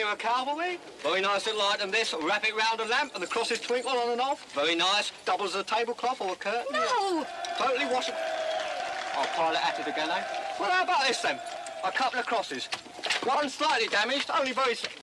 here a cavalry. Very nice little item this. Wrap it round a lamp and the crosses twinkle on and off. Very nice. Doubles as a tablecloth or a curtain. No! Totally washable. I'll pile it at it again, eh? Well, how about this then? A couple of crosses. One slightly damaged, only very...